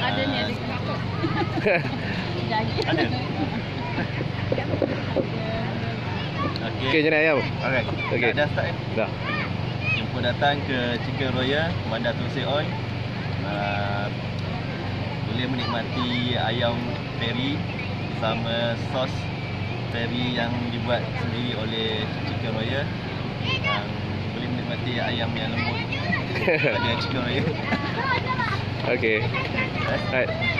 Ada ni, ada kelapa. Ada. Okey, jenai ayam. Alright. Okey. Dah start. Dah. Jumpa datang ke Chicken Royal Bandar Tun Seon. Boleh menikmati ayam peri sama sos peri yang dibuat sendiri oleh Chicken Royal. Boleh menikmati ayam yang lembut pada Chicken Royal. Okey. Right.